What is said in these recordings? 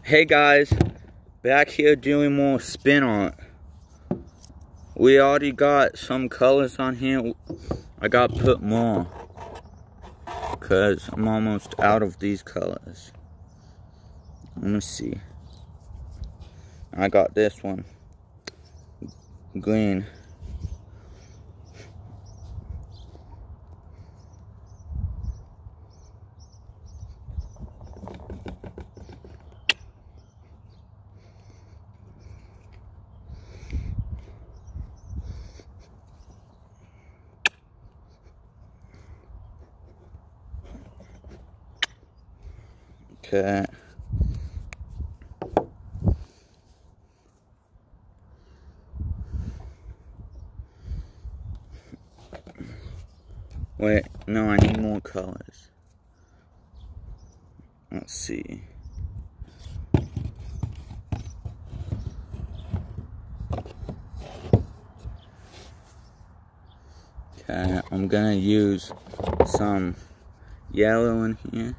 Hey guys, back here doing more spin art. We already got some colors on here. I got to put more because I'm almost out of these colors. Let me see. I got this one, green. Okay. Wait, no, I need more colors. Let's see. Okay, I'm gonna use some yellow in here.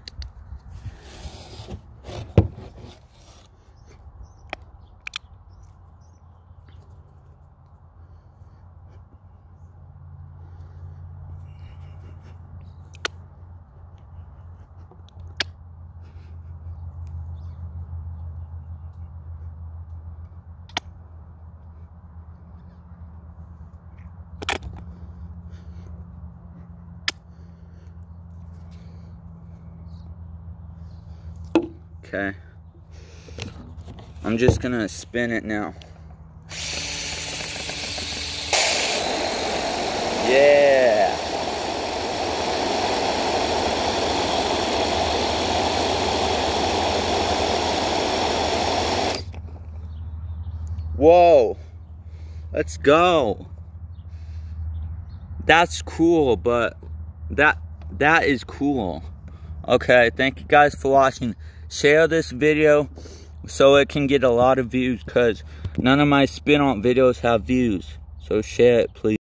Okay, I'm just gonna spin it now. Yeah! Whoa! Let's go! That's cool, but that is cool. Okay, thank you guys for watching. Share this video so it can get a lot of views, because none of my spin art videos have views. So share it, please.